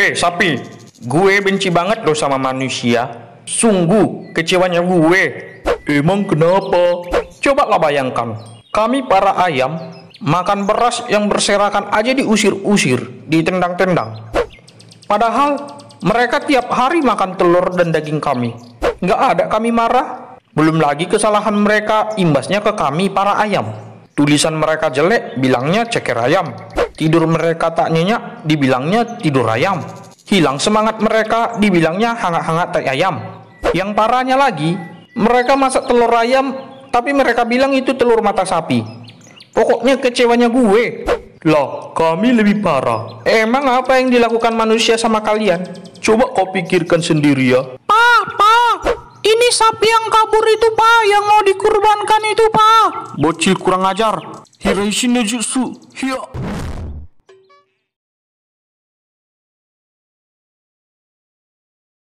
Sapi, gue benci banget loh sama manusia. Sungguh kecewanya gue. Emang kenapa? Cobalah bayangkan, kami para ayam makan beras yang berserakan aja diusir-usir, ditendang-tendang. Padahal mereka tiap hari makan telur dan daging kami. Nggak ada kami marah. Belum lagi kesalahan mereka imbasnya ke kami para ayam. Tulisan mereka jelek, bilangnya ceker ayam. Tidur mereka tak nyenyak, dibilangnya tidur ayam. Hilang semangat mereka, dibilangnya hangat-hangat tai ayam. Yang parahnya lagi, mereka masak telur ayam, tapi mereka bilang itu telur mata sapi. Pokoknya kecewanya gue. Lah, kami lebih parah. Emang apa yang dilakukan manusia sama kalian? Coba kau pikirkan sendiri ya. Pak, ini sapi yang kabur itu, Pak, yang mau dikurbankan itu, Pak. Bocil kurang ajar. Hiraishi no jutsu. Hiya.